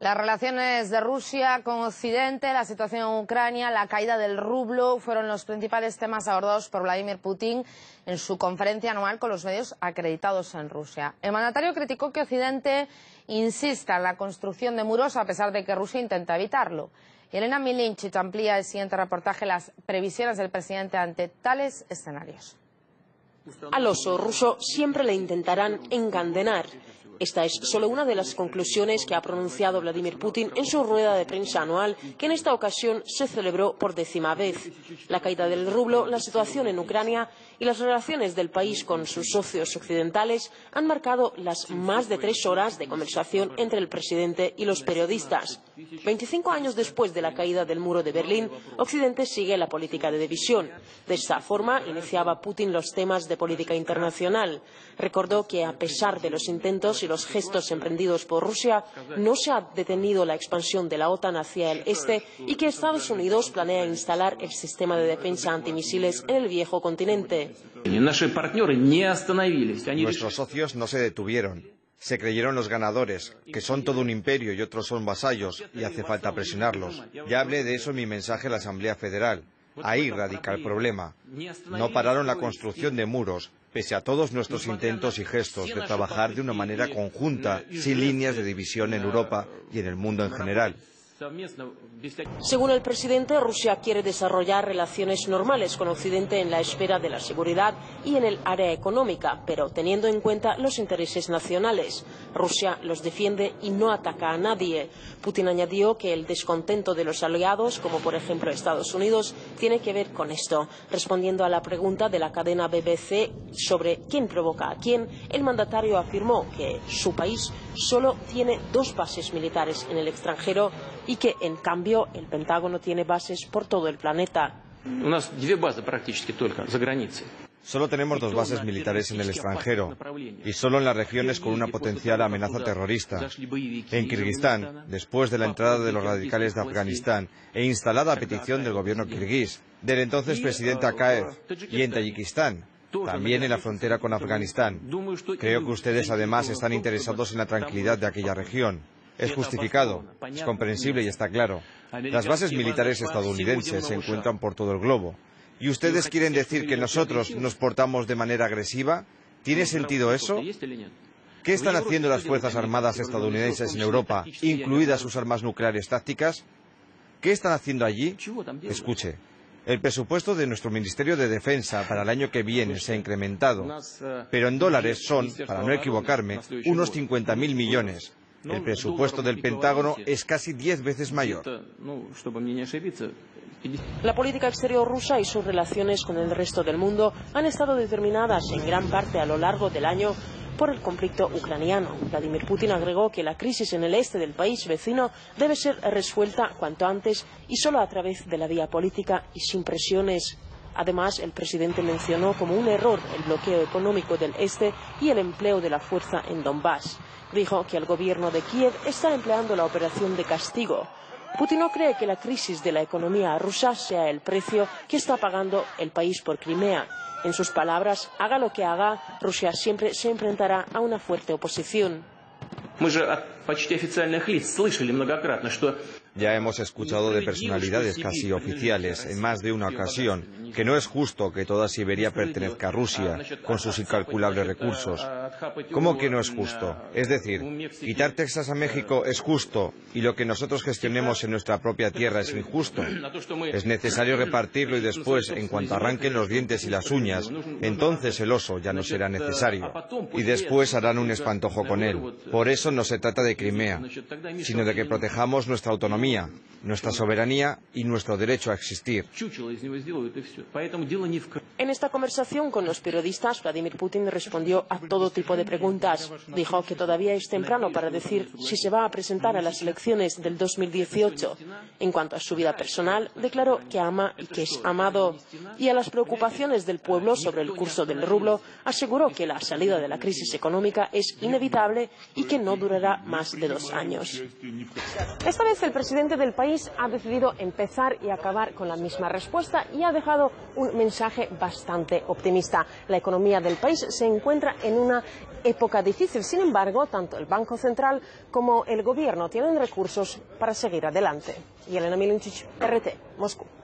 Las relaciones de Rusia con Occidente, la situación en Ucrania, la caída del rublo fueron los principales temas abordados por Vladimir Putin en su conferencia anual con los medios acreditados en Rusia. El mandatario criticó que Occidente insista en la construcción de muros a pesar de que Rusia intenta evitarlo. Y Elena Milinchich amplía el siguiente reportaje las previsiones del presidente ante tales escenarios. Al oso ruso siempre le intentarán encadenar. Esta es solo una de las conclusiones que ha pronunciado Vladimir Putin en su rueda de prensa anual, que en esta ocasión se celebró por 10ª vez. La caída del rublo, la situación en Ucrania y las relaciones del país con sus socios occidentales han marcado las más de 3 horas de conversación entre el presidente y los periodistas. 25 años después de la caída del muro de Berlín, Occidente sigue la política de división. De esta forma iniciaba Putin los temas de política internacional. Recordó que a pesar de los intentos y los gestos emprendidos por Rusia, no se ha detenido la expansión de la OTAN hacia el este y que Estados Unidos planea instalar el sistema de defensa antimisiles en el viejo continente. Nuestros socios no se detuvieron. Se creyeron los ganadores, que son todo un imperio y otros son vasallos, y hace falta presionarlos. Ya hablé de eso en mi mensaje a la Asamblea Federal. Ahí radica el problema. No pararon la construcción de muros, pese a todos nuestros intentos y gestos de trabajar de una manera conjunta, sin líneas de división en Europa y en el mundo en general. Según el presidente, Rusia quiere desarrollar relaciones normales con Occidente en la esfera de la seguridad y en el área económica, pero teniendo en cuenta los intereses nacionales. Rusia los defiende y no ataca a nadie. Putin añadió que el descontento de los aliados, como por ejemplo Estados Unidos, tiene que ver con esto. Respondiendo a la pregunta de la cadena BBC sobre quién provoca a quién, el mandatario afirmó que su país solo tiene 2 bases militares en el extranjero y que, en cambio, el Pentágono tiene bases por todo el planeta. Solo tenemos 2 bases militares en el extranjero y solo en las regiones con una potencial amenaza terrorista. En Kirguistán, después de la entrada de los radicales de Afganistán e instalada a petición del gobierno kirguís, del entonces presidente Akayev, y en Tayikistán, también en la frontera con Afganistán. Creo que ustedes además están interesados en la tranquilidad de aquella región. Es justificado, es comprensible y está claro. Las bases militares estadounidenses se encuentran por todo el globo. ¿Y ustedes quieren decir que nosotros nos portamos de manera agresiva? ¿Tiene sentido eso? ¿Qué están haciendo las Fuerzas Armadas estadounidenses en Europa, incluidas sus armas nucleares tácticas? ¿Qué están haciendo allí? Escuche, el presupuesto de nuestro Ministerio de Defensa para el año que viene se ha incrementado, pero en dólares son, para no equivocarme, unos 50.000 millones. El presupuesto del Pentágono es casi 10 veces mayor. La política exterior rusa y sus relaciones con el resto del mundo han estado determinadas en gran parte a lo largo del año por el conflicto ucraniano. Vladimir Putin agregó que la crisis en el este del país vecino debe ser resuelta cuanto antes y solo a través de la vía política y sin presiones. Además, el presidente mencionó como un error el bloqueo económico del este y el empleo de la fuerza en Donbass. Dijo que el gobierno de Kiev está empleando la operación de castigo. Putin no cree que la crisis de la economía rusa sea el precio que está pagando el país por Crimea. En sus palabras, haga lo que haga, Rusia siempre se enfrentará a una fuerte oposición. Ya hemos escuchado de personalidades casi oficiales en más de una ocasión que no es justo que toda Siberia pertenezca a Rusia, con sus incalculables recursos. ¿Cómo que no es justo? Es decir, quitar Texas a México es justo y lo que nosotros gestionemos en nuestra propia tierra es injusto. Es necesario repartirlo y después, en cuanto arranquen los dientes y las uñas, entonces el oso ya no será necesario. Y después harán un espantojo con él. Por eso no se trata de Crimea, sino de que protejamos nuestra autonomía, nuestra soberanía y nuestro derecho a existir. En esta conversación con los periodistas, Vladimir Putin respondió a todo tipo de preguntas. Dijo que todavía es temprano para decir si se va a presentar a las elecciones del 2018. En cuanto a su vida personal, declaró que ama y que es amado. Y a las preocupaciones del pueblo sobre el curso del rublo, aseguró que la salida de la crisis económica es inevitable y que no durará más de 2 años. Esta vez el presidente del país ha decidido empezar y acabar con la misma respuesta y ha dejado dado un mensaje bastante optimista. La economía del país se encuentra en una época difícil. Sin embargo, tanto el Banco Central como el Gobierno tienen recursos para seguir adelante. Yelena Milincic, RT, Moscú.